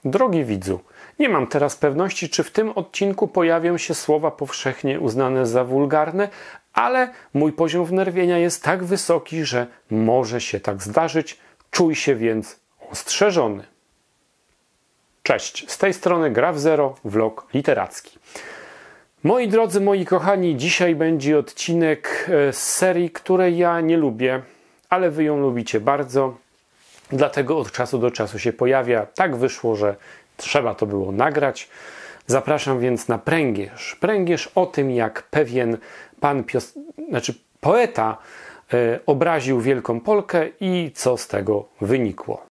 Drogi widzu, nie mam teraz pewności, czy w tym odcinku pojawią się słowa powszechnie uznane za wulgarne, ale mój poziom wnerwienia jest tak wysoki, że może się tak zdarzyć. Czuj się więc ostrzeżony. Cześć, z tej strony Gra w Zero, vlog literacki. Moi drodzy, moi kochani, dzisiaj będzie odcinek z serii, której ja nie lubię, ale wy ją lubicie bardzo. Dlatego od czasu do czasu się pojawia. Tak wyszło, że trzeba to było nagrać. Zapraszam więc na pręgierz. Pręgierz o tym, jak pewien pan poeta obraził Wielką Polkę i co z tego wynikło.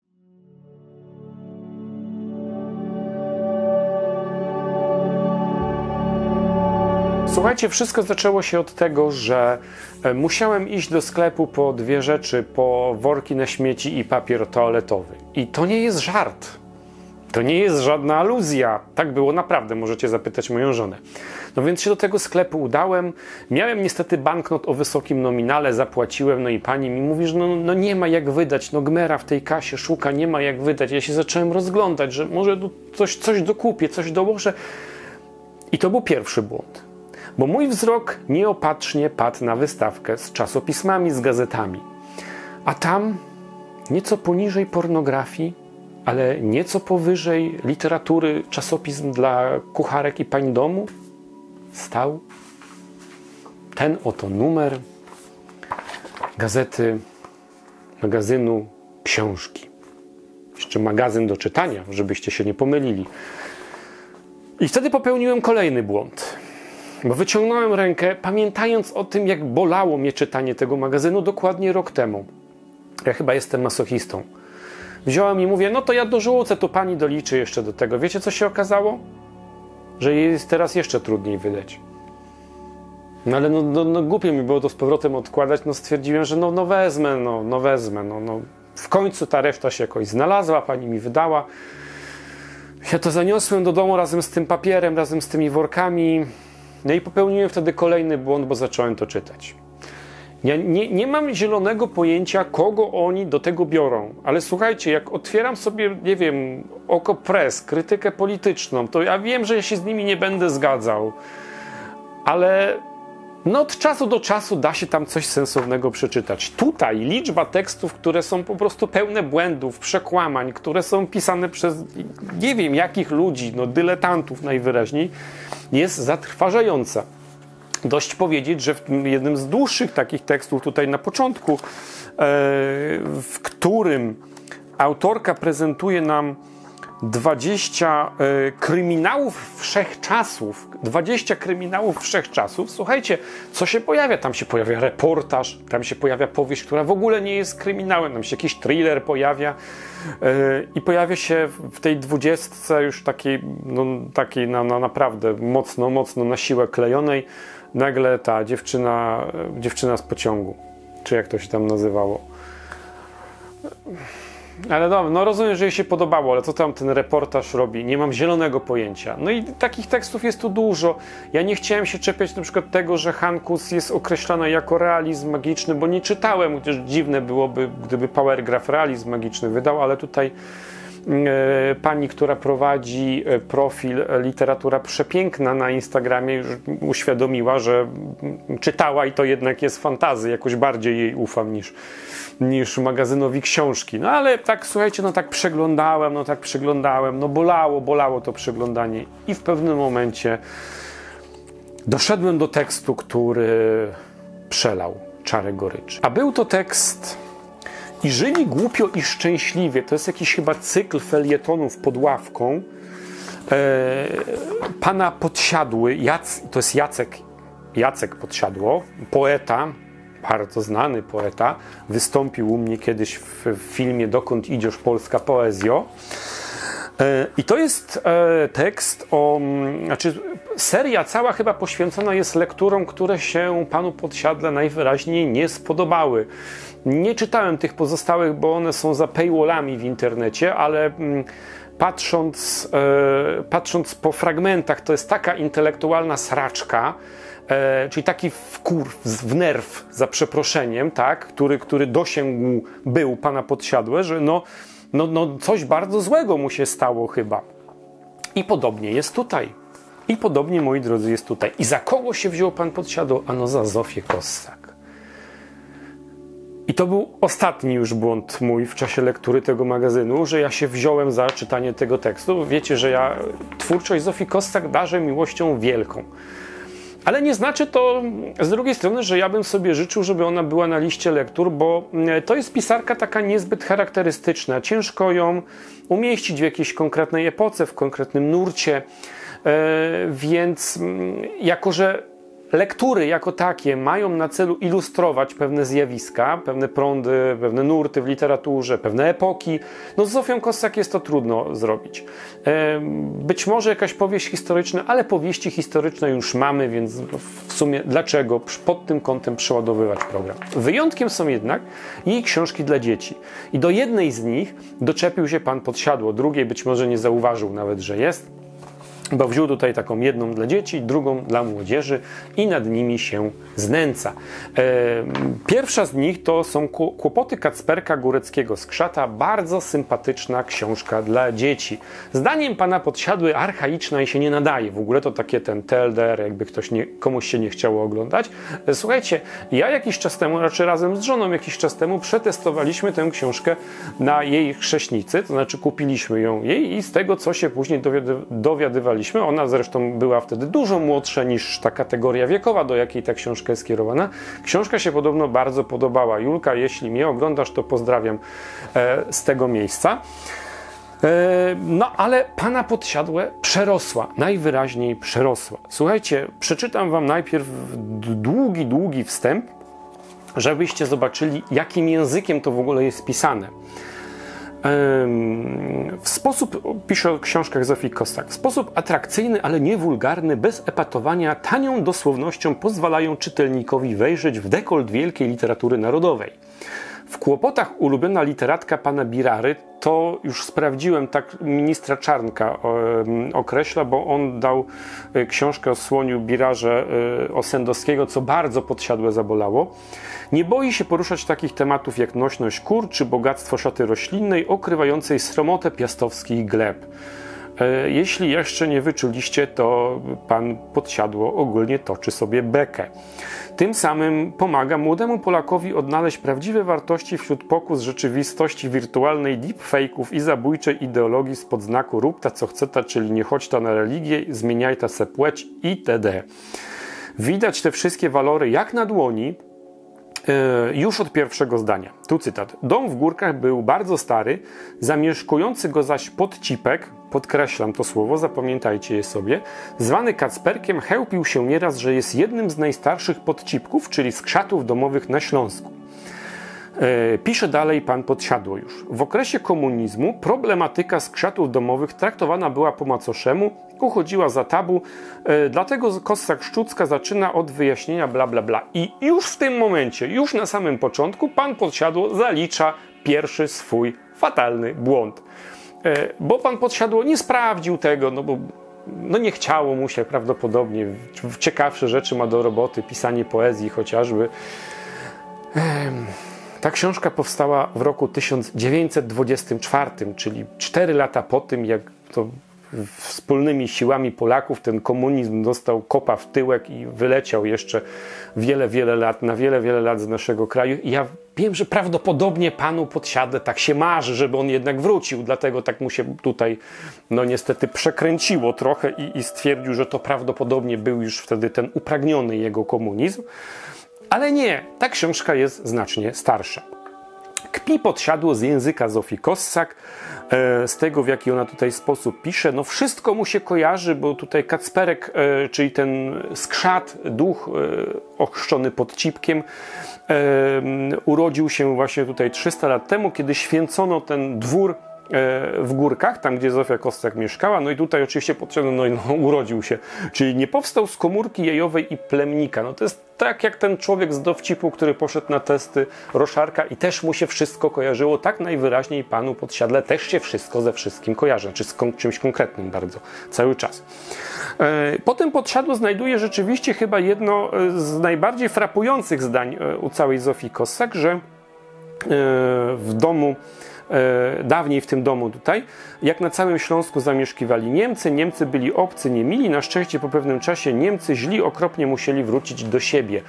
Słuchajcie, wszystko zaczęło się od tego, że musiałem iść do sklepu po dwie rzeczy, po worki na śmieci i papier toaletowy. I to nie jest żart. To nie jest żadna aluzja. Tak było naprawdę, możecie zapytać moją żonę. No więc się do tego sklepu udałem. Miałem niestety banknot o wysokim nominale, zapłaciłem, no i pani mi mówi, że no nie ma jak wydać, no gmera w tej kasie szuka, nie ma jak wydać. Ja się zacząłem rozglądać, że może coś dokupię, coś dołożę. I to był pierwszy błąd. Bo mój wzrok nieopatrznie padł na wystawkę z czasopismami, z gazetami. A tam nieco poniżej pornografii, ale nieco powyżej literatury, czasopism dla kucharek i pań domu stał ten oto numer gazety, magazynu Książki. Jeszcze magazyn do czytania, żebyście się nie pomylili. I wtedy popełniłem kolejny błąd. Bo wyciągnąłem rękę, pamiętając o tym, jak bolało mnie czytanie tego magazynu dokładnie rok temu. Ja chyba jestem masochistą. Wziąłem i mówię, no to ja dorzucę, to pani doliczy jeszcze do tego. Wiecie, co się okazało? Że jest teraz jeszcze trudniej wydać. No ale no głupio mi było to z powrotem odkładać, no stwierdziłem, że no wezmę. W końcu ta reszta się jakoś znalazła, pani mi wydała. Ja to zaniosłem do domu razem z tym papierem, razem z tymi workami. No i popełniłem wtedy kolejny błąd, bo zacząłem to czytać. Ja nie mam zielonego pojęcia, kogo oni do tego biorą. Ale słuchajcie, jak otwieram sobie, nie wiem, Okopres, krytykę polityczną, to ja wiem, że ja się z nimi nie będę zgadzał. Ale no od czasu do czasu da się tam coś sensownego przeczytać. Tutaj liczba tekstów, które są po prostu pełne błędów, przekłamań, które są pisane przez nie wiem jakich ludzi, no dyletantów najwyraźniej, jest zatrważająca. Dość powiedzieć, że w jednym z dłuższych takich tekstów tutaj na początku, w którym autorka prezentuje nam 20 kryminałów wszechczasów. 20 kryminałów wszechczasów. Słuchajcie, co się pojawia? Tam się pojawia reportaż, tam się pojawia powieść, która w ogóle nie jest kryminałem, tam się jakiś thriller pojawia i pojawia się w tej 20 już takiej naprawdę mocno na siłę klejonej nagle ta dziewczyna z pociągu, czy jak to się tam nazywało. Ale no rozumiem, że jej się podobało, ale co tam ten reportaż robi? Nie mam zielonego pojęcia. No i takich tekstów jest tu dużo. Ja nie chciałem się czepiać na przykład tego, że Hankus jest określana jako realizm magiczny, bo nie czytałem, chociaż dziwne byłoby, gdyby Powergraph realizm magiczny wydał, ale tutaj pani, która prowadzi profil Literatura Przepiękna na Instagramie, już uświadomiła, że czytała i to jednak jest fantasy. Jakoś bardziej jej ufam niż magazynowi Książki. No ale tak, słuchajcie, tak przeglądałem, bolało to przeglądanie i w pewnym momencie doszedłem do tekstu, który przelał czarę goryczy. A był to tekst I żyli głupio i szczęśliwie. To jest jakiś chyba cykl felietonów pod ławką pana Podsiadły, to jest Jacek Podsiadło, poeta, bardzo znany poeta, wystąpił u mnie kiedyś w filmie Dokąd idziesz, polska poezjo. I to jest tekst seria cała chyba poświęcona jest lekturom, które się panu Podsiadle najwyraźniej nie spodobały. Nie czytałem tych pozostałych, bo one są za paywallami w internecie, ale patrząc po fragmentach, to jest taka intelektualna sraczka, czyli taki wkurw, w nerw, za przeproszeniem, tak, który dosięgł był pana Podsiadłe, że no coś bardzo złego mu się stało chyba. I podobnie jest tutaj. I podobnie, moi drodzy, jest tutaj. I za kogo się wziął pan pod siodło? Ano za Zofię Kossak. I to był ostatni już błąd mój w czasie lektury tego magazynu, że ja się wziąłem za czytanie tego tekstu. Wiecie, że ja twórczość Zofii Kossak darzę miłością wielką. Ale nie znaczy to z drugiej strony, że ja bym sobie życzył, żeby ona była na liście lektur, bo to jest pisarka taka niezbyt charakterystyczna. Ciężko ją umieścić w jakiejś konkretnej epoce, w konkretnym nurcie. Więc jako że lektury jako takie mają na celu ilustrować pewne zjawiska, pewne prądy, pewne nurty w literaturze, pewne epoki, no z Zofią Kossak jest to trudno zrobić. Być może jakaś powieść historyczna, ale powieści historyczne już mamy, więc w sumie dlaczego pod tym kątem przeładowywać program? Wyjątkiem są jednak jej książki dla dzieci. I do jednej z nich doczepił się pan pod siodło, drugiej być może nie zauważył nawet, że jest, bo wziął tutaj taką jedną dla dzieci, drugą dla młodzieży i nad nimi się znęca. Pierwsza z nich to są Kłopoty Kacperka Góreckiego-Skrzata, bardzo sympatyczna książka dla dzieci. Zdaniem pana Podsiadły archaiczna i się nie nadaje. W ogóle to takie ten TLDR, jakby komuś się nie chciało oglądać. Słuchajcie, ja jakiś czas temu, raczej razem z żoną jakiś czas temu przetestowaliśmy tę książkę na jej chrześnicy, to znaczy kupiliśmy ją jej i z tego, co się później dowiadywaliśmy, ona zresztą była wtedy dużo młodsza niż ta kategoria wiekowa, do jakiej ta książka jest skierowana. Książka się podobno bardzo podobała. Julka, jeśli mnie oglądasz, to pozdrawiam z tego miejsca. No ale pana Podsiadłę przerosła, najwyraźniej przerosła. Słuchajcie, przeczytam wam najpierw długi wstęp, żebyście zobaczyli, jakim językiem to w ogóle jest pisane. W sposób, pisze o książkach Zofii Kossak, w sposób atrakcyjny, ale nie wulgarny, bez epatowania, tanią dosłownością pozwalają czytelnikowi wejrzeć w dekolt wielkiej literatury narodowej. W Kłopotach ulubiona literatka pana Birary, to już sprawdziłem, tak ministra Czarnka określa, bo on dał książkę o słoniu Birarze Osendowskiego, co bardzo Podsiadłe zabolało. Nie boi się poruszać takich tematów jak nośność kur czy bogactwo szaty roślinnej okrywającej sromotę piastowskich gleb. Jeśli jeszcze nie wyczuliście, to pan Podsiadło ogólnie toczy sobie bekę. Tym samym pomaga młodemu Polakowi odnaleźć prawdziwe wartości wśród pokus rzeczywistości wirtualnej, deepfake'ów i zabójczej ideologii spod znaku rób ta co chce ta, czyli nie chodź ta na religię, zmieniaj ta se płeć itd. Widać te wszystkie walory jak na dłoni, już od pierwszego zdania. Tu cytat. Dom w Górkach był bardzo stary, zamieszkujący go zaś podcipek, podkreślam to słowo, zapamiętajcie je sobie, zwany Kacperkiem, chełpił się nieraz, że jest jednym z najstarszych podcipków, czyli skrzatów domowych na Śląsku. Pisze dalej pan Podsiadło już. W okresie komunizmu problematyka skrzatów domowych traktowana była po macoszemu, uchodziła za tabu, dlatego Kossak-Szczucka zaczyna od wyjaśnienia bla bla bla. I już w tym momencie, już na samym początku pan Podsiadło zalicza pierwszy swój fatalny błąd. Bo pan Podsiadło nie sprawdził tego, no bo nie chciało mu się prawdopodobnie, ciekawsze rzeczy ma do roboty, pisanie poezji chociażby. Ta książka powstała w roku 1924, czyli 4 lata po tym, jak to wspólnymi siłami Polaków ten komunizm dostał kopa w tyłek i wyleciał jeszcze wiele lat, na wiele lat z naszego kraju. I ja wiem, że prawdopodobnie panu Podsiadle tak się marzy, żeby on jednak wrócił, dlatego tak mu się tutaj niestety przekręciło trochę i stwierdził, że to prawdopodobnie był już wtedy ten upragniony jego komunizm. Ale nie, ta książka jest znacznie starsza. Kpi Podsiadło z języka Zofii Kossak, z tego, w jaki ona tutaj sposób pisze. No wszystko mu się kojarzy, bo tutaj Kacperek, czyli ten skrzat, duch ochrzczony Podcipkiem, urodził się właśnie tutaj 300 lat temu, kiedy święcono ten dwór w Górkach, tam gdzie Zofia Kossak mieszkała, no i tutaj oczywiście urodził się, czyli nie powstał z komórki jajowej i plemnika. No to jest tak jak ten człowiek z dowcipu, który poszedł na testy Roszarka i też mu się wszystko kojarzyło, tak najwyraźniej panu Podsiadle też się wszystko ze wszystkim kojarzy, znaczy z czymś konkretnym bardzo, cały czas. Potem Podsiadło znajduje rzeczywiście chyba jedno z najbardziej frapujących zdań u całej Zofii Kossak, że w domu dawniej w tym domu tutaj, jak na całym Śląsku zamieszkiwali Niemcy. Niemcy byli obcy, niemili. Na szczęście po pewnym czasie Niemcy źli okropnie musieli wrócić do siebie.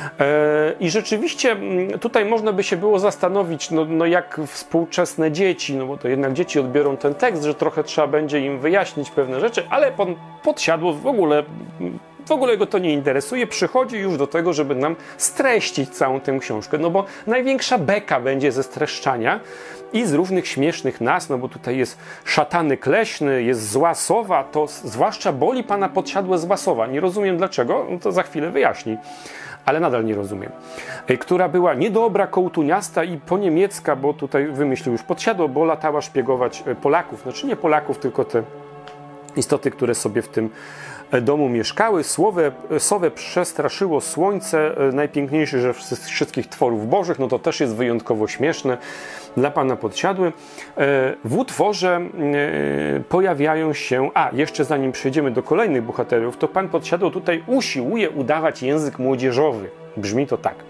I rzeczywiście tutaj można by się było zastanowić, no jak współczesne dzieci, no bo to jednak dzieci odbiorą ten tekst, że trochę trzeba będzie im wyjaśnić pewne rzeczy, ale pan Podsiadło w ogóle go to nie interesuje, przychodzi już do tego, żeby nam streścić całą tę książkę, no bo największa beka będzie ze streszczania i z różnych śmiesznych nazw, no bo tutaj jest szatany kleśny, jest zła sowa, to zwłaszcza boli pana Podsiadłe zła sowa. Nie rozumiem dlaczego, no to za chwilę wyjaśni, ale nadal nie rozumiem. Która była niedobra, kołtuniasta i poniemiecka, bo tutaj wymyślił już Podsiadło, bo latała szpiegować Polaków, znaczy nie Polaków, tylko te istoty, które sobie w tym domu mieszkały. Sowę przestraszyło słońce, najpiękniejszy ze wszystkich tworów bożych, no to też jest wyjątkowo śmieszne dla pana Podsiadły. W utworze pojawiają się, jeszcze zanim przejdziemy do kolejnych bohaterów, to pan Podsiadło tutaj usiłuje udawać język młodzieżowy. Brzmi to tak.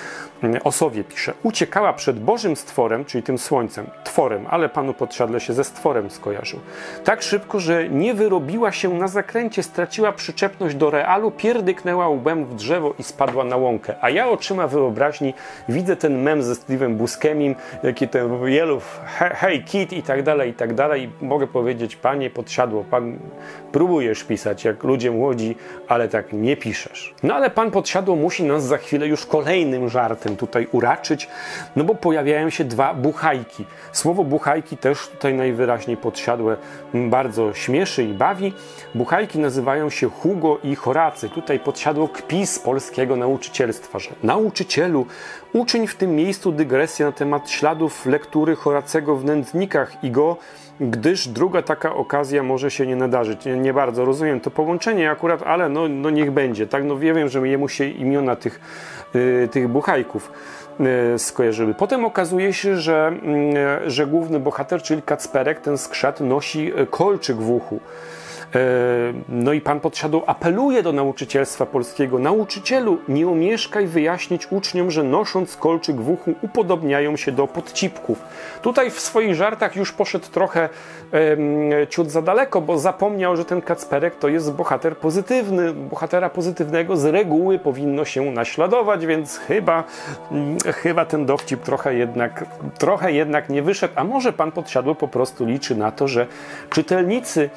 O sowie pisze: uciekała przed Bożym stworem, czyli tym słońcem, tworem, ale panu Podsiadle się ze stworem skojarzył. Tak szybko, że nie wyrobiła się na zakręcie, straciła przyczepność do realu, pierdyknęła łbem w drzewo i spadła na łąkę. A ja oczyma wyobraźni widzę ten mem ze Steve'em Buscemim, jaki ten Yellow, hey kid i tak dalej. I mogę powiedzieć: panie Podsiadło, pan próbujesz pisać jak ludzie młodzi, ale tak nie piszesz. No ale pan Podsiadło musi nas za chwilę już kolejnym żartem tutaj uraczyć, no bo pojawiają się dwa buchajki. Słowo buchajki też tutaj najwyraźniej Podsiadłe bardzo śmieszy i bawi. Buchajki nazywają się Hugo i Horacy. Tutaj Podsiadło kpi z polskiego nauczycielstwa, że nauczycielu, uczyń w tym miejscu dygresję na temat śladów lektury Horacego w Nędznikach i go, gdyż druga taka okazja może się nie nadarzyć. Nie bardzo rozumiem to połączenie akurat, ale no niech będzie. Tak? No wiem, że jemu się imiona tych buchajków skojarzyły. Potem okazuje się, że główny bohater, czyli Kacperek, ten skrzat, nosi kolczyk w uchu. No i pan Podsiadło apeluje do nauczycielstwa polskiego: nauczycielu, nie omieszkaj wyjaśnić uczniom, że nosząc kolczyk w uchu upodobniają się do podcipków. Tutaj w swoich żartach już poszedł trochę ciut za daleko, bo zapomniał, że ten Kacperek to jest bohater pozytywny. Bohatera pozytywnego z reguły powinno się naśladować, więc chyba ten dowcip trochę jednak nie wyszedł. A może pan Podsiadło po prostu liczy na to, że czytelnicy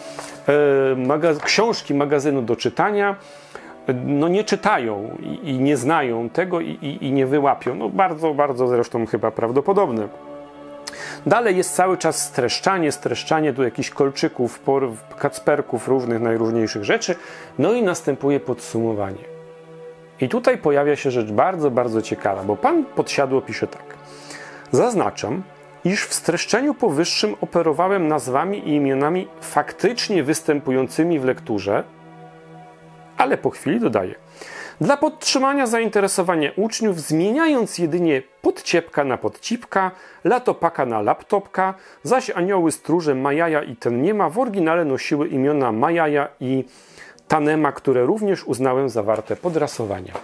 książki magazynu do czytania no nie czytają i nie znają tego i nie wyłapią. No bardzo zresztą chyba prawdopodobne. Dalej jest cały czas streszczanie tu jakichś kolczyków, kacperków, najróżniejszych rzeczy. No i następuje podsumowanie. I tutaj pojawia się rzecz bardzo ciekawa, bo pan Podsiadło pisze tak: zaznaczam, iż w streszczeniu powyższym operowałem nazwami i imionami faktycznie występującymi w lekturze, ale po chwili dodaję: dla podtrzymania zainteresowania uczniów, zmieniając jedynie podciepka na podcipka, latopaka na laptopka, zaś anioły stróże Majaja i Tennema w oryginale nosiły imiona Majaja i Tanema, które również uznałem za warte podrasowania.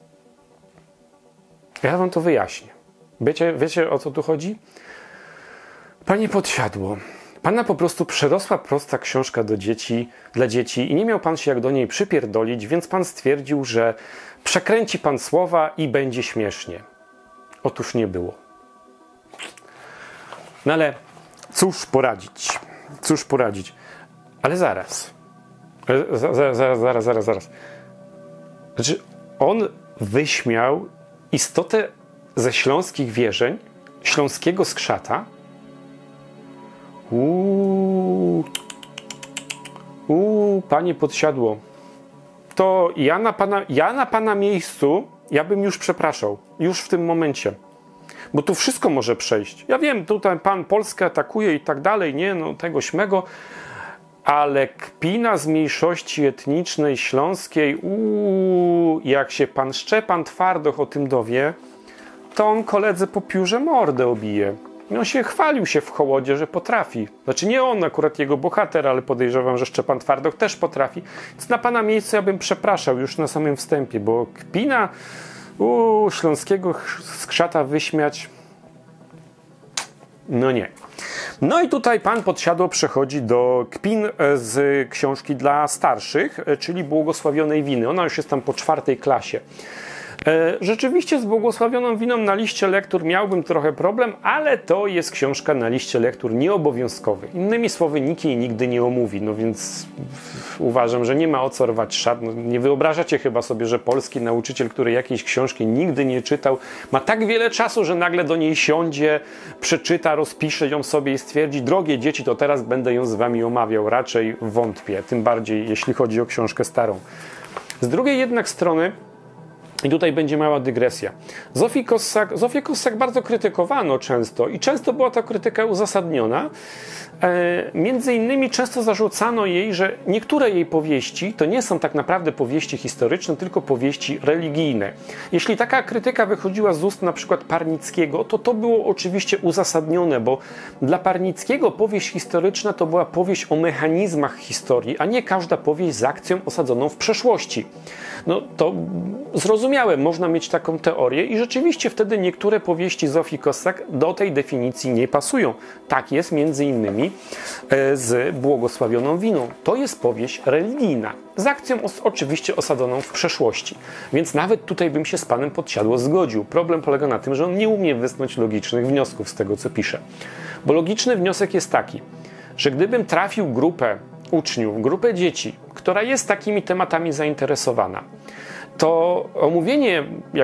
Ja wam to wyjaśnię. Wiecie o co tu chodzi? Panie Podsiadło, pana po prostu przerosła prosta książka dla dzieci i nie miał pan się jak do niej przypierdolić, więc pan stwierdził, że przekręci pan słowa i będzie śmiesznie. Otóż nie było. No ale cóż poradzić. Ale zaraz. Znaczy, on wyśmiał istotę ze śląskich wierzeń, śląskiego skrzata. Panie Podsiadło, to ja na pana miejscu, ja bym już przepraszał, już w tym momencie, bo tu wszystko może przejść. Ja wiem, tutaj pan Polskę atakuje i tak dalej, nie, no tego śmego, ale kpina z mniejszości etnicznej śląskiej, jak się pan Szczepan Twardoch o tym dowie, to on koledze po piórze mordę obije. I on chwalił się w Hołodzie, że potrafi. Znaczy nie on, akurat jego bohater, ale podejrzewam, że Szczepan Twardoch też potrafi. Więc na pana miejscu ja bym przepraszał już na samym wstępie, bo kpina śląskiego skrzata wyśmiać, no nie. No i tutaj pan Podsiadło przechodzi do kpin z książki dla starszych, czyli Błogosławionej winy. Ona już jest tam po 4. klasie. Rzeczywiście z Błogosławioną winą na liście lektur miałbym trochę problem, ale to jest książka na liście lektur nieobowiązkowych. Innymi słowy, nikt jej nigdy nie omówi, no więc uważam, że nie ma o co rwać szat. No, nie wyobrażacie chyba sobie, że polski nauczyciel, który jakiejś książki nigdy nie czytał, ma tak wiele czasu, że nagle do niej siądzie, przeczyta, rozpisze ją sobie i stwierdzi: drogie dzieci, to teraz będę ją z wami omawiał. Raczej wątpię, tym bardziej jeśli chodzi o książkę starą. Z drugiej jednak strony, i tutaj będzie mała dygresja. Zofię Kossak bardzo krytykowano często i często była ta krytyka uzasadniona. Między innymi często zarzucano jej, że niektóre jej powieści to nie są tak naprawdę powieści historyczne, tylko powieści religijne. Jeśli taka krytyka wychodziła z ust na przykład Parnickiego, to było oczywiście uzasadnione, bo dla Parnickiego powieść historyczna to była powieść o mechanizmach historii, a nie każda powieść z akcją osadzoną w przeszłości. No to zrozumiałe, można mieć taką teorię i rzeczywiście wtedy niektóre powieści Zofii Kossak do tej definicji nie pasują. Tak jest między innymi z Błogosławioną winą. To jest powieść religijna, z akcją oczywiście osadzoną w przeszłości. Więc nawet tutaj bym się z panem Podsiadło zgodził. Problem polega na tym, że on nie umie wysnuć logicznych wniosków z tego, co pisze. Bo logiczny wniosek jest taki, że gdybym trafił grupę uczniów, grupę dzieci, która jest takimi tematami zainteresowana, to omówienie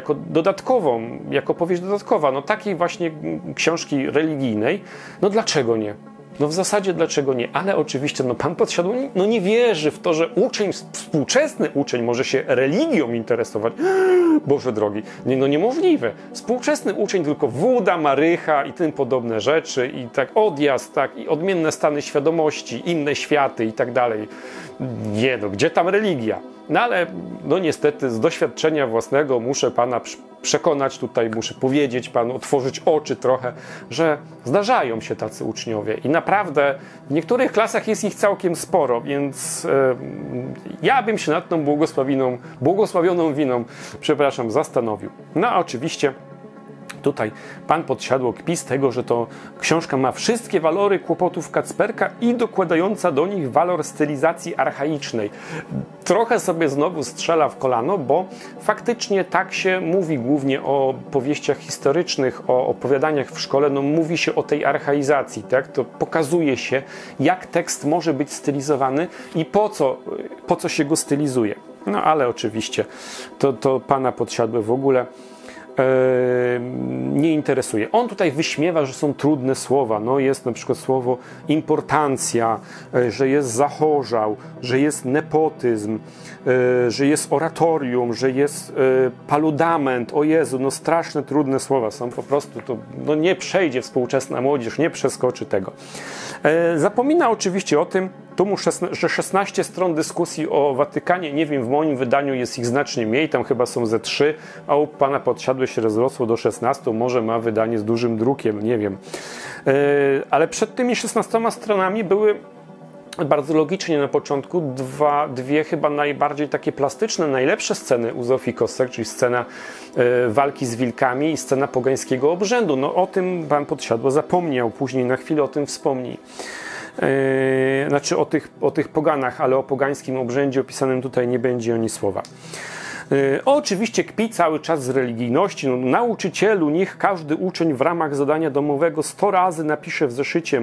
jako powieść dodatkowa, no takiej właśnie książki religijnej, no dlaczego nie? No w zasadzie dlaczego nie? Ale oczywiście pan Podsiadło nie wierzy w to, że współczesny uczeń może się religią interesować. Boże drogi, niemożliwe. Współczesny uczeń tylko Wuda, Marycha i tym podobne rzeczy i tak odjazd, tak, i odmienne stany świadomości, inne światy i tak dalej. Nie, no gdzie tam religia? No ale no niestety z doświadczenia własnego muszę pana przekonać tutaj, muszę powiedzieć panu, otworzyć oczy trochę, że zdarzają się tacy uczniowie i naprawdę w niektórych klasach jest ich całkiem sporo, więc ja bym się nad tą błogosławioną winą, zastanowił. No a oczywiście tutaj pan Podsiadło kpi z tego, że to książka ma wszystkie walory kłopotów Kacperka i dokładająca do nich walor stylizacji archaicznej. Trochę sobie znowu strzela w kolano, bo faktycznie tak się mówi głównie o powieściach historycznych, o opowiadaniach w szkole, no mówi się o tej archaizacji, tak? To pokazuje się, jak tekst może być stylizowany i po co się go stylizuje. No ale oczywiście to pana Podsiadłe w ogóle nie interesuje. On tutaj wyśmiewa, że są trudne słowa. No jest na przykład słowo importancja, że jest zachorzał, że jest nepotyzm, że jest oratorium, że jest paludament. O Jezu, no straszne, trudne słowa są po prostu. To no nie przejdzie współczesna młodzież, nie przeskoczy tego. Zapomina oczywiście o tym, że 16 stron dyskusji o Watykanie, nie wiem, w moim wydaniu jest ich znacznie mniej, tam chyba są ze 3, a u pana Podsiadłe się rozrosło do 16, może ma wydanie z dużym drukiem, nie wiem. Ale przed tymi 16 stronami były bardzo logicznie na początku dwie chyba najbardziej takie plastyczne, najlepsze sceny u Zofii Kossak, czyli scena walki z wilkami i scena pogańskiego obrzędu. No o tym pan Podsiadło zapomniał, później na chwilę o tym wspomni. Znaczy o tych poganach, ale o pogańskim obrzędzie opisanym tutaj nie będzie ani słowa. Oczywiście kpi cały czas z religijności. No, nauczycielu, niech każdy uczeń w ramach zadania domowego 100 razy napisze w zeszycie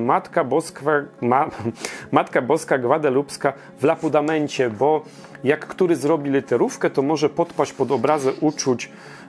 Matka Boska Gwadelupska w lapudamencie, bo jak który zrobi literówkę, to może podpaść pod obrazę uczuć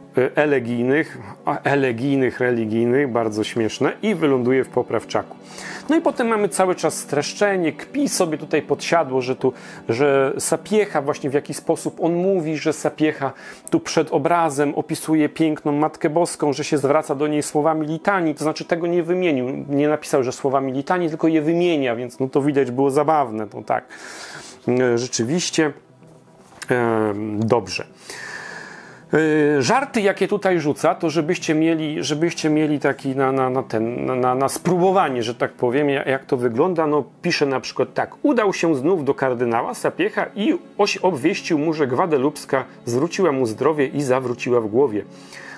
religijnych, bardzo śmieszne, i wyląduje w poprawczaku. No i potem mamy cały czas streszczenie, kpi sobie tutaj Podsiadło, że Sapiecha, właśnie w jaki sposób on mówi, że Sapiecha tu przed obrazem opisuje piękną Matkę Boską, że się zwraca do niej słowami litanii, to znaczy tego nie wymienił, nie napisał, że słowami litanii, tylko je wymienia, więc no to widać było zabawne, to tak, rzeczywiście dobrze. Żarty, jakie tutaj rzuca, to żebyście mieli taki na spróbowanie, że tak powiem, jak to wygląda. No, pisze na przykład tak. Udał się znów do kardynała Sapiecha i obwieścił mu, że Gwadelupska zwróciła mu zdrowie i zawróciła w głowie.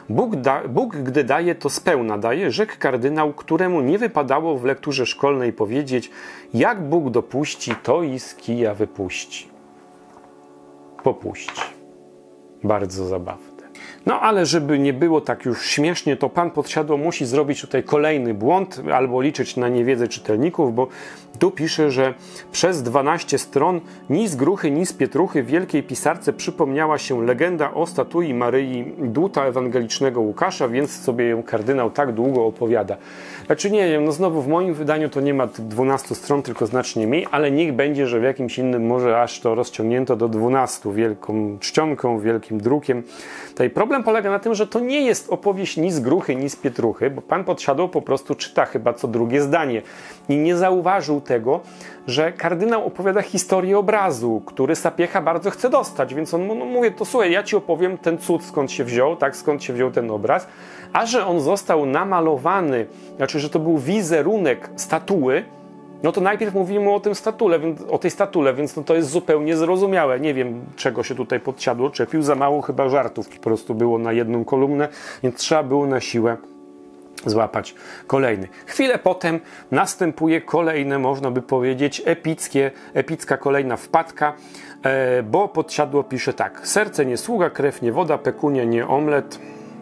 Bóg, gdy daje, to spełna daje, rzekł kardynał, któremu nie wypadało w lekturze szkolnej powiedzieć, jak Bóg dopuści, to i z kija wypuści. Popuści. Bardzo zabawne. No ale żeby nie było tak już śmiesznie, to pan Podsiadło musi zrobić tutaj kolejny błąd albo liczyć na niewiedzę czytelników, bo tu pisze, że przez 12 stron ni z Gruchy, ni z Pietruchy wielkiej pisarce przypomniała się legenda o statui Maryi Dłuta ewangelicznego Łukasza, więc sobie ją kardynał tak długo opowiada. Znaczy nie wiem, no znowu w moim wydaniu to nie ma 12 stron, tylko znacznie mniej, ale niech będzie, że w jakimś innym może aż to rozciągnięto do 12 wielką czcionką, wielkim drukiem. Tutaj problem polega na tym, że to nie jest opowieść ni z Gruchy, ni z Pietruchy, bo pan Podsiadło po prostu czyta chyba co drugie zdanie i nie zauważył tego, że kardynał opowiada historię obrazu, który Sapiecha bardzo chce dostać, więc on mówi, to słuchaj, ja ci opowiem ten cud, skąd się wziął, tak, skąd się wziął ten obraz, a że on został namalowany, znaczy, że to był wizerunek statuły, no to najpierw mówimy o tej statule, więc no to jest zupełnie zrozumiałe. Nie wiem, czego się tutaj Podsiadło czepił, za mało chyba żartów po prostu było na jedną kolumnę, więc trzeba było na siłę złapać kolejny. Chwilę potem następuje kolejne, można by powiedzieć, epicka kolejna wpadka, bo Podsiadło pisze tak. Serce nie sługa, krew nie woda, pekunia nie omlet.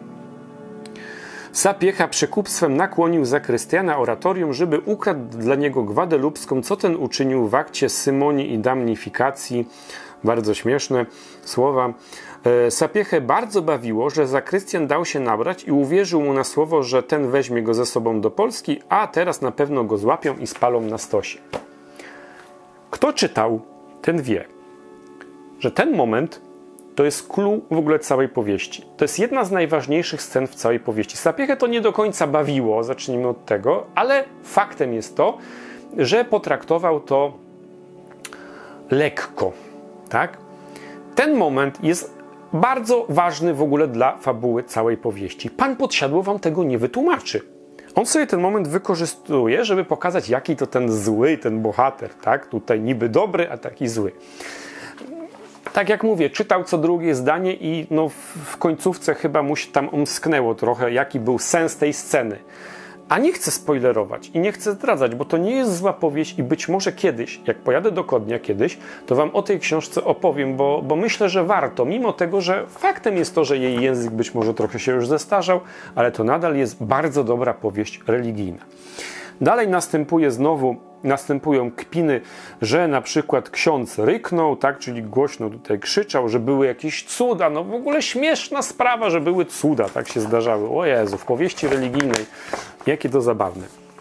Sapiecha przekupstwem nakłonił zakrystiana oratorium, żeby ukradł dla niego gwadelupską, co ten uczynił w akcie symonii i damnifikacji. Bardzo śmieszne słowa. Sapiechę bardzo bawiło, że zakrystian dał się nabrać i uwierzył mu na słowo, że ten weźmie go ze sobą do Polski, a teraz na pewno go złapią i spalą na stosie. Kto czytał, ten wie, że ten moment to jest clue w ogóle całej powieści. To jest jedna z najważniejszych scen w całej powieści. Sapiechę to nie do końca bawiło, zacznijmy od tego, ale faktem jest to, że potraktował to lekko. Tak? Ten moment jest bardzo ważny w ogóle dla fabuły całej powieści. Pan Podsiadło wam tego nie wytłumaczy. On sobie ten moment wykorzystuje, żeby pokazać, jaki to ten zły, ten bohater. Tak? Tutaj niby dobry, a taki zły. Tak jak mówię, czytał co drugie zdanie i no w końcówce chyba mu się tam omsknęło trochę, jaki był sens tej sceny. A nie chcę spoilerować i nie chcę zdradzać, bo to nie jest zła powieść i być może kiedyś, jak pojadę do Kodnia kiedyś, to wam o tej książce opowiem, bo myślę, że warto, mimo tego, że faktem jest to, że jej język być może trochę się już zestarzał, ale to nadal jest bardzo dobra powieść religijna. Dalej następują kpiny, że na przykład ksiądz ryknął, tak, czyli głośno tutaj krzyczał, że były jakieś cuda, no w ogóle śmieszna sprawa, że były cuda, tak się zdarzały. O Jezu, w powieści religijnej, jakie to zabawne.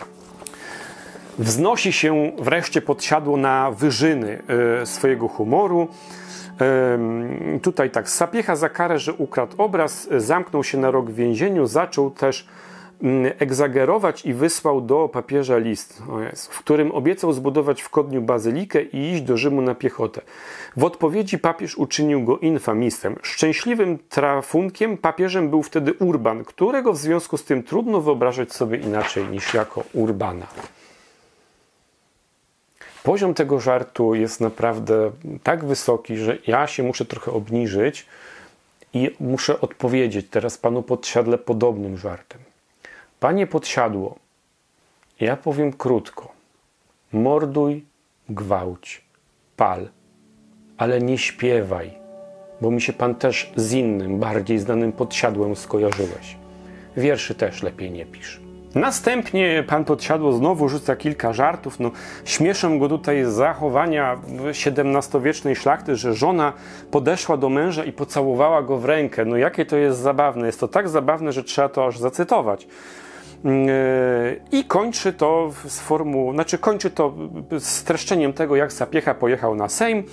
Wznosi się wreszcie Podsiadło na wyżyny swojego humoru. Tutaj tak, Sapiecha za karę, że ukradł obraz, zamknął się na rok w więzieniu, zaczął też egzagerować i wysłał do papieża list, w którym obiecał zbudować w Kodniu bazylikę i iść do Rzymu na piechotę. W odpowiedzi papież uczynił go infamistem. Szczęśliwym trafunkiem papieżem był wtedy Urban, którego w związku z tym trudno wyobrażać sobie inaczej niż jako Urbana. Poziom tego żartu jest naprawdę tak wysoki, że ja się muszę trochę obniżyć i muszę odpowiedzieć teraz panu Podsiadle podobnym żartem. Panie Podsiadło, ja powiem krótko. Morduj, gwałć, pal, ale nie śpiewaj, bo mi się pan też z innym, bardziej znanym Podsiadłem skojarzyłeś. Wierszy też lepiej nie pisz. Następnie pan Podsiadło znowu rzuca kilka żartów. No, śmieszą go tutaj zachowania XVII-wiecznej szlachty, że żona podeszła do męża i pocałowała go w rękę. No jakie to jest zabawne. Jest to tak zabawne, że trzeba to aż zacytować. I kończy to kończy to streszczeniem tego, jak Sapiecha pojechał na Sejm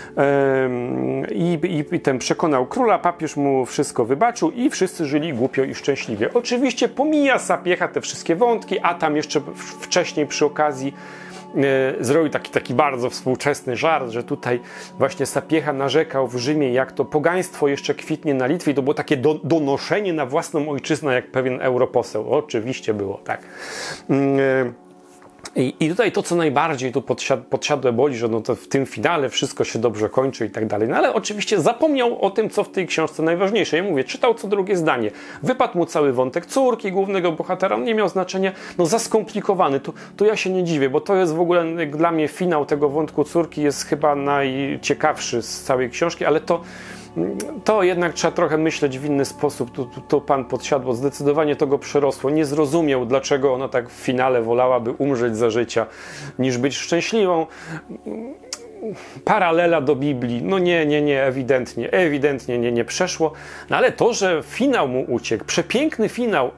i ten przekonał króla, papież mu wszystko wybaczył i wszyscy żyli głupio i szczęśliwie. Oczywiście pomija Sapiecha te wszystkie wątki, a tam jeszcze wcześniej przy okazji zrobił taki bardzo współczesny żart, że tutaj właśnie Sapiecha narzekał w Rzymie, jak to pogaństwo jeszcze kwitnie na Litwie i to było takie donoszenie na własną ojczyznę, jak pewien europoseł. Oczywiście było, tak. I tutaj to, co najbardziej tu podsiadłe boli, że no to w tym finale wszystko się dobrze kończy i tak dalej. No ale oczywiście zapomniał o tym, co w tej książce najważniejsze. Ja mówię, czytał co drugie zdanie. Wypadł mu cały wątek córki, głównego bohatera, on nie miał znaczenia, no za skomplikowany. To ja się nie dziwię, bo to jest w ogóle dla mnie finał tego wątku córki jest chyba najciekawszy z całej książki, ale to jednak trzeba trochę myśleć w inny sposób. Tu pan Podsiadło zdecydowanie to go przerosło. Nie zrozumiał, dlaczego ona tak w finale wolałaby umrzeć za życia, niż być szczęśliwą. Paralela do Biblii. No nie, ewidentnie nie przeszło. No ale to, że finał mu uciekł, przepiękny finał,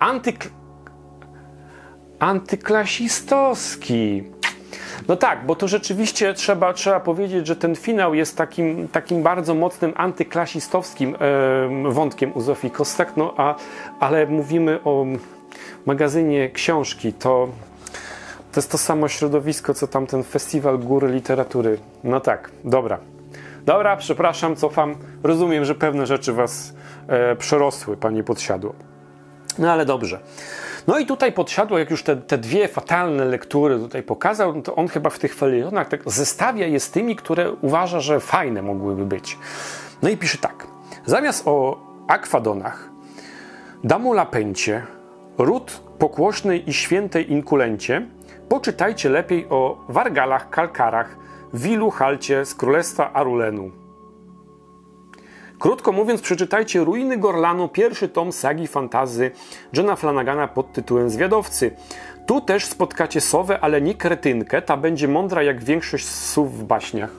antyklasistowski. No tak, bo to rzeczywiście trzeba powiedzieć, że ten finał jest takim bardzo mocnym antyklasistowskim wątkiem u Zofii Kossak, no ale mówimy o magazynie książki, to jest to samo środowisko, co tamten Festiwal Góry Literatury. No tak, dobra, przepraszam, cofam, rozumiem, że pewne rzeczy was przerosły, panie Podsiadło. No ale dobrze. No i tutaj Podsiadło, jak już te dwie fatalne lektury tutaj pokazał, no to on chyba w tych felietonach tak zestawia je z tymi, które uważa, że fajne mogłyby być. No i pisze tak. Zamiast o Akwedonach, Damolapęcie, Ród pokłośnej i świętej Inkulencie, poczytajcie lepiej o Wargalach, Kalkarach, Wilu, Halcie z królestwa Arulenu. Krótko mówiąc, przeczytajcie Ruiny Gorlanu, pierwszy tom sagi fantasy Johna Flanagana pod tytułem Zwiadowcy. Tu też spotkacie sowę, ale nie kretynkę, ta będzie mądra jak większość sów w baśniach.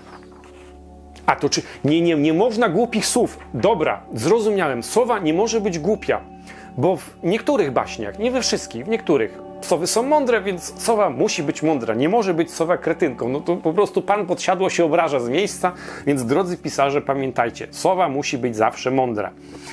A to czy... Nie można głupich sów. Dobra, zrozumiałem. Sowa nie może być głupia, bo w niektórych baśniach, nie we wszystkich, w niektórych sowy są mądre, więc sowa musi być mądra. Nie może być sowa kretynką. No to po prostu pan Podsiadło się obraża z miejsca, więc drodzy pisarze, pamiętajcie, sowa musi być zawsze mądra.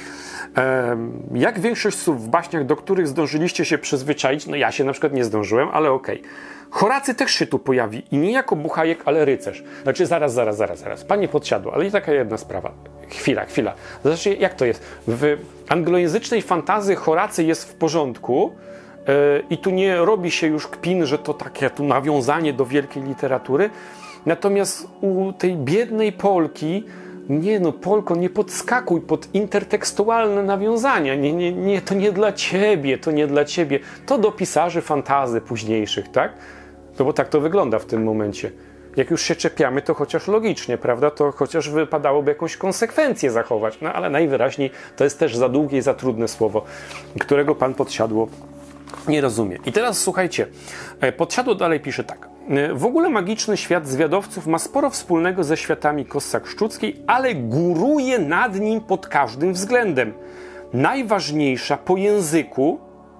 Jak większość słów w baśniach, do których zdążyliście się przyzwyczaić, no ja się na przykład nie zdążyłem, ale okej. Horacy też się tu pojawi i nie jako Buchajek, ale rycerz. Znaczy zaraz. Panie Podsiadło, ale i taka jedna sprawa. Chwila. Znaczy jak to jest? W anglojęzycznej fantazji Horacy jest w porządku i tu nie robi się już kpin, że to takie tu nawiązanie do wielkiej literatury. Natomiast u tej biednej Polki Polko, nie podskakuj pod intertekstualne nawiązania. To nie dla ciebie. To do pisarzy fantazy późniejszych, tak? No bo tak to wygląda w tym momencie. Jak już się czepiamy, to chociaż logicznie, prawda? To chociaż wypadałoby jakąś konsekwencję zachować. No ale najwyraźniej to jest też za długie i za trudne słowo, którego pan Podsiadło nie rozumie. I teraz słuchajcie, Podsiadło dalej pisze tak. W ogóle magiczny świat zwiadowców ma sporo wspólnego ze światami Kossak-Szczuckiej, ale góruje nad nim pod każdym względem. Najważniejsza po języku,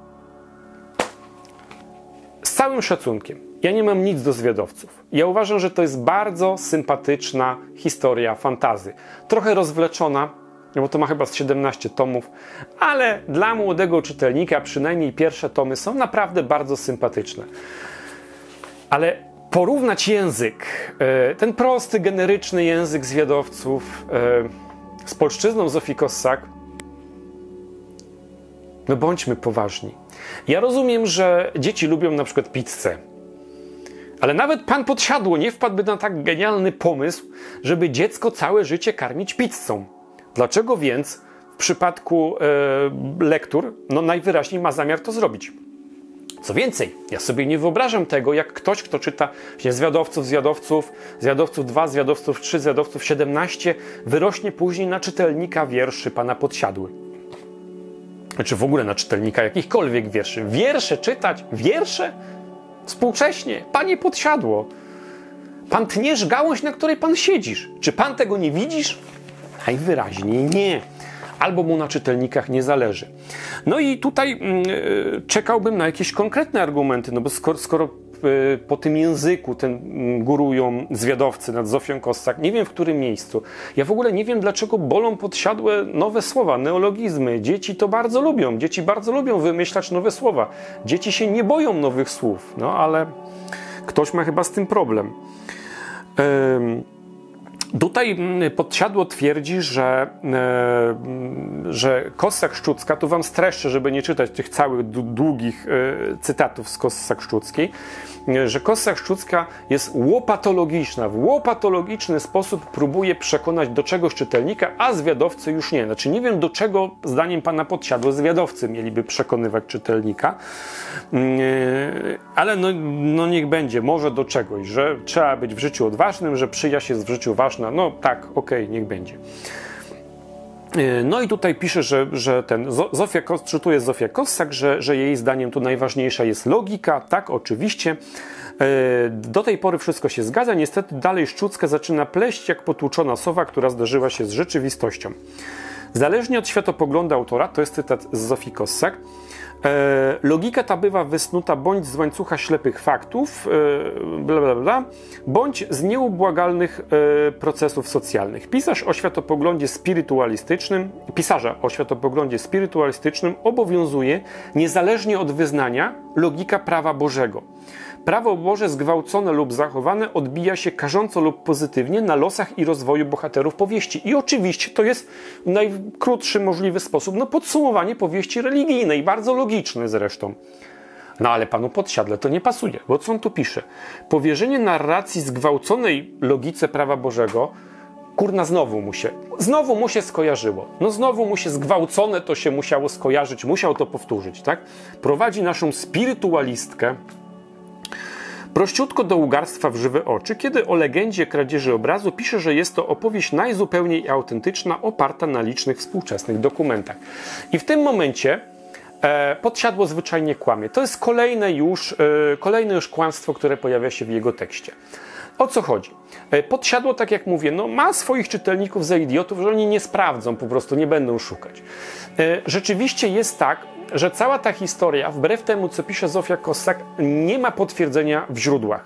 z całym szacunkiem, ja nie mam nic do zwiadowców. Ja uważam, że to jest bardzo sympatyczna historia fantazy. Trochę rozwleczona, bo to ma chyba z 17 tomów, ale dla młodego czytelnika przynajmniej pierwsze tomy są naprawdę bardzo sympatyczne. Ale porównać język, ten prosty, generyczny język zwiadowców z polszczyzną Zofii Kossak, no bądźmy poważni. Ja rozumiem, że dzieci lubią na przykład pizzę, ale nawet pan Podsiadło nie wpadłby na tak genialny pomysł, żeby dziecko całe życie karmić pizzą. Dlaczego więc w przypadku lektur najwyraźniej ma zamiar to zrobić? Co więcej, ja sobie nie wyobrażam tego, jak ktoś, kto czyta Zwiadowców 2, Zwiadowców 3, Zwiadowców 17, wyrośnie później na czytelnika wierszy pana Podsiadły. Znaczy w ogóle na czytelnika jakichkolwiek wierszy. Wiersze czytać? Wiersze? Współcześnie? Panie Podsiadło, pan tniesz gałąź, na której pan siedzisz. Czy pan tego nie widzisz? Najwyraźniej nie. Albo mu na czytelnikach nie zależy. No i tutaj czekałbym na jakieś konkretne argumenty, no bo skoro po tym języku górują zwiadowcy nad Zofią Kossak, nie wiem w którym miejscu. Ja w ogóle nie wiem, dlaczego bolą Podsiadłe nowe słowa, neologizmy. Dzieci to bardzo lubią. Dzieci bardzo lubią wymyślać nowe słowa. Dzieci się nie boją nowych słów. No ale ktoś ma chyba z tym problem. Tutaj Podsiadło twierdzi, że Kossak-Szczucka, tu wam streszczę, żeby nie czytać tych całych długich cytatów z Kossak-Szczuckiej, że Kossak-Szczucka jest łopatologiczna, w łopatologiczny sposób próbuje przekonać do czegoś czytelnika, a zwiadowcy już nie. Znaczy nie wiem, do czego zdaniem pana Podsiadło zwiadowcy mieliby przekonywać czytelnika, ale no niech będzie, może do czegoś, że trzeba być w życiu odważnym, że przyjaźń jest w życiu ważna, no tak, okej, niech będzie. No i tutaj pisze, że cytuję Zofię Kossak, że jej zdaniem tu najważniejsza jest logika, tak, oczywiście. Do tej pory wszystko się zgadza, niestety dalej Szczucka zaczyna pleść jak potłuczona sowa, która zderzyła się z rzeczywistością. Zależnie od światopoglądu autora, to jest cytat z Zofii Kossak, logika ta bywa wysnuta bądź z łańcucha ślepych faktów, bla, bla, bla, bądź z nieubłagalnych procesów socjalnych. Pisarza o światopoglądzie spirytualistycznym obowiązuje, niezależnie od wyznania, logika prawa Bożego. Prawo Boże zgwałcone lub zachowane odbija się karząco lub pozytywnie na losach i rozwoju bohaterów powieści. I oczywiście to jest w najkrótszy możliwy sposób podsumowanie powieści religijnej, bardzo logiczne zresztą. No ale panu Podsiadle to nie pasuje, bo co on tu pisze? Powierzenie narracji zgwałconej logice prawa Bożego, kurna, znowu mu się skojarzyło. No znowu mu się zgwałcone to się musiało skojarzyć, musiał to powtórzyć, tak? Prowadzi naszą spirytualistkę prościutko do ugarstwa w żywe oczy, kiedy o legendzie kradzieży obrazu pisze, że jest to opowieść najzupełniej autentyczna, oparta na licznych współczesnych dokumentach. I w tym momencie Podsiadło zwyczajnie kłamie. To jest kolejne już kłamstwo, które pojawia się w jego tekście. O co chodzi? Podsiadło, tak jak mówię, ma swoich czytelników za idiotów, że oni nie sprawdzą, po prostu nie będą szukać. Rzeczywiście jest tak, że cała ta historia, wbrew temu, co pisze Zofia Kossak, nie ma potwierdzenia w źródłach.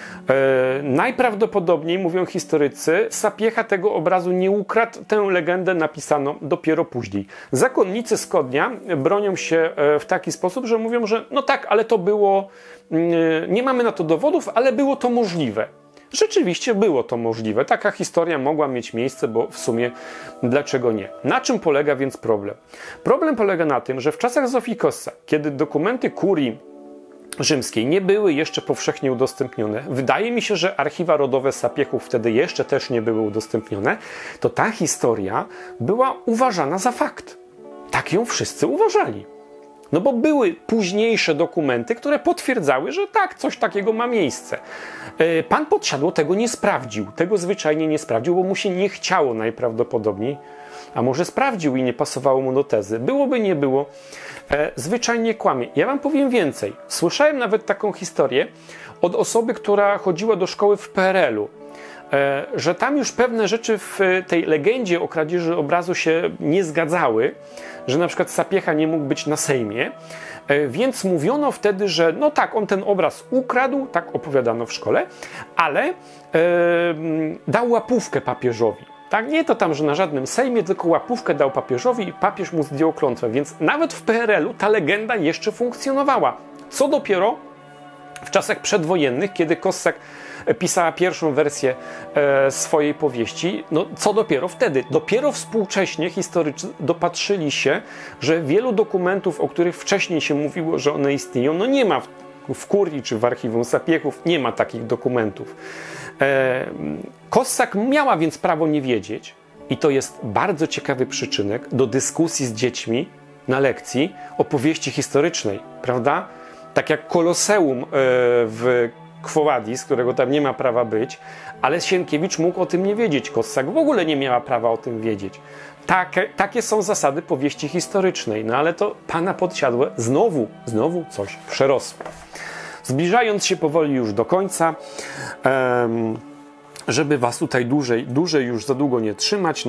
Najprawdopodobniej, mówią historycy, Sapiecha tego obrazu nie ukradł, tę legendę napisano dopiero później. Zakonnicy z Kodnia bronią się w taki sposób, że mówią, że no tak, ale to było, nie mamy na to dowodów, ale było to możliwe. Rzeczywiście było to możliwe. Taka historia mogła mieć miejsce, bo w sumie dlaczego nie? Na czym polega więc problem? Problem polega na tym, że w czasach Zofii Kossak, kiedy dokumenty kurii rzymskiej nie były jeszcze powszechnie udostępnione, wydaje mi się, że archiwa rodowe Sapiechów wtedy jeszcze też nie były udostępnione, to ta historia była uważana za fakt. Tak ją wszyscy uważali. No bo były późniejsze dokumenty, które potwierdzały, że tak, coś takiego ma miejsce. Pan Podsiadło tego nie sprawdził. Tego zwyczajnie nie sprawdził, bo mu się nie chciało najprawdopodobniej. A może sprawdził i nie pasowało mu do tezy. Byłoby, nie było. Zwyczajnie kłamie. Ja wam powiem więcej. Słyszałem nawet taką historię od osoby, która chodziła do szkoły w PRL-u. Że tam już pewne rzeczy w tej legendzie o kradzieży obrazu się nie zgadzały, że na przykład Sapiecha nie mógł być na Sejmie, więc mówiono wtedy, że no tak, on ten obraz ukradł, tak opowiadano w szkole, ale dał łapówkę papieżowi. Tak, nie to tam, że na żadnym Sejmie, tylko łapówkę dał papieżowi i papież mu zdjął klątwę, więc nawet w PRL-u ta legenda jeszcze funkcjonowała. Co dopiero w czasach przedwojennych, kiedy Kossak pisała pierwszą wersję swojej powieści, no co dopiero wtedy? Dopiero współcześnie historycy dopatrzyli się, że wielu dokumentów, o których wcześniej się mówiło, że one istnieją, no nie ma w kurii czy w archiwum Sapiechów, nie ma takich dokumentów. Kossak miała więc prawo nie wiedzieć, i to jest bardzo ciekawy przyczynek do dyskusji z dziećmi na lekcji o powieści historycznej, prawda? Tak jak Koloseum w Quo Vadis, którego tam nie ma prawa być, ale Sienkiewicz mógł o tym nie wiedzieć. Kossak w ogóle nie miała prawa o tym wiedzieć. Takie są zasady powieści historycznej, no ale to pana Podsiadłe znowu coś przerosło. Zbliżając się powoli już do końca, żeby was tutaj dłużej już za długo nie trzymać,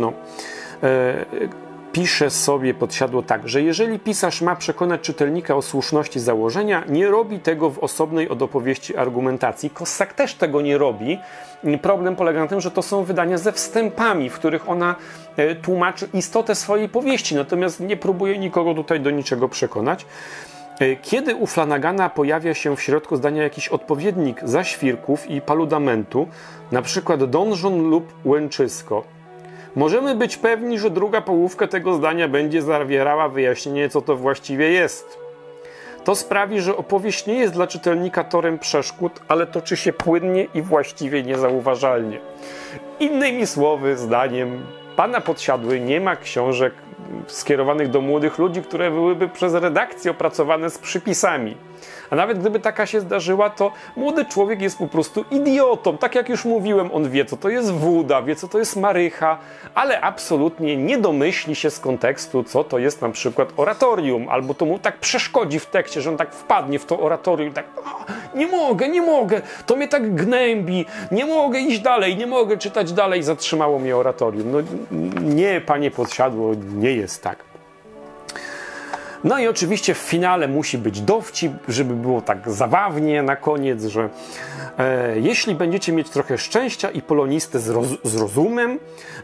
pisze sobie Podsiadło tak, że jeżeli pisarz ma przekonać czytelnika o słuszności założenia, nie robi tego w osobnej od opowieści argumentacji. Kossak też tego nie robi. Problem polega na tym, że to są wydania ze wstępami, w których ona tłumaczy istotę swojej powieści, natomiast nie próbuje nikogo tutaj do niczego przekonać. Kiedy u Flanagana pojawia się w środku zdania jakiś odpowiednik zaświrków i paludamentu, na przykład dążon lub łęczysko, możemy być pewni, że druga połówka tego zdania będzie zawierała wyjaśnienie, co to właściwie jest. To sprawi, że opowieść nie jest dla czytelnika torem przeszkód, ale toczy się płynnie i właściwie niezauważalnie. Innymi słowy, zdaniem pana Podsiadły nie ma książek skierowanych do młodych ludzi, które byłyby przez redakcję opracowane z przypisami. A nawet gdyby taka się zdarzyła, to młody człowiek jest po prostu idiotą. Tak jak już mówiłem, on wie, co to jest wóda, wie, co to jest marycha, ale absolutnie nie domyśli się z kontekstu, co to jest na przykład oratorium, albo to mu tak przeszkodzi w tekście, że on tak wpadnie w to oratorium i tak nie mogę, to mnie tak gnębi, nie mogę iść dalej, nie mogę czytać dalej, zatrzymało mnie oratorium. No nie, panie Podsiadło, nie jest tak. No i oczywiście w finale musi być dowcip, żeby było tak zabawnie na koniec, że jeśli będziecie mieć trochę szczęścia i polonistę z rozumem,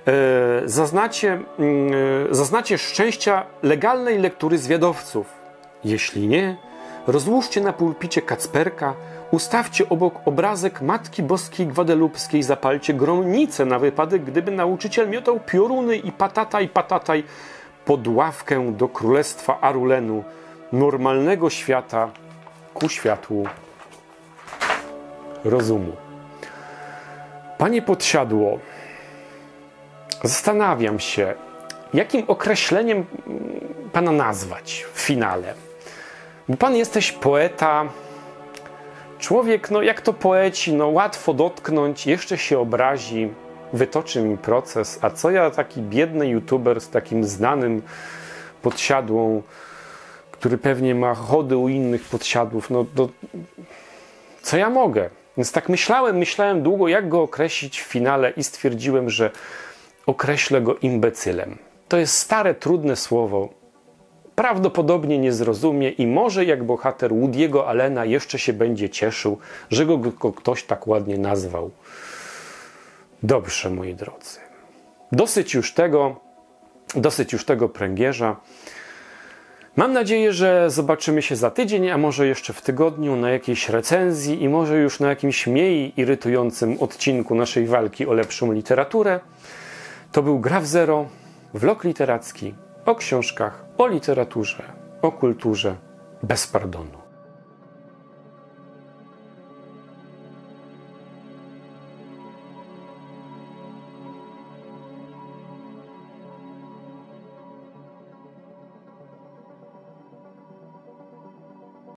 zaznacie szczęścia legalnej lektury zwiadowców. Jeśli nie, rozłóżcie na pulpicie kacperka, ustawcie obok obrazek Matki Boskiej Gwadelupskiej, zapalcie gromnicę na wypadek, gdyby nauczyciel miotał pioruny i patataj pod ławkę do królestwa Arulenu, normalnego świata ku światłu rozumu. Panie Podsiadło, zastanawiam się, jakim określeniem pana nazwać w finale. Bo pan jesteś poeta, człowiek, no jak to poeci, no łatwo dotknąć, jeszcze się obrazi, wytoczy mi proces, a co ja taki biedny youtuber z takim znanym podsiadłą, który pewnie ma chody u innych podsiadłów, no to co ja mogę? Więc tak myślałem długo, jak go określić w finale i stwierdziłem, że określę go imbecylem. To jest stare, trudne słowo, prawdopodobnie nie zrozumie i może jak bohater Woody'ego Allena jeszcze się będzie cieszył, że go ktoś tak ładnie nazwał. Dobrze, moi drodzy. Dosyć już tego pręgierza. Mam nadzieję, że zobaczymy się za tydzień, a może jeszcze w tygodniu na jakiejś recenzji i może już na jakimś mniej irytującym odcinku naszej walki o lepszą literaturę. To był Graf Zero, vlog literacki o książkach, o literaturze, o kulturze, bez pardonu.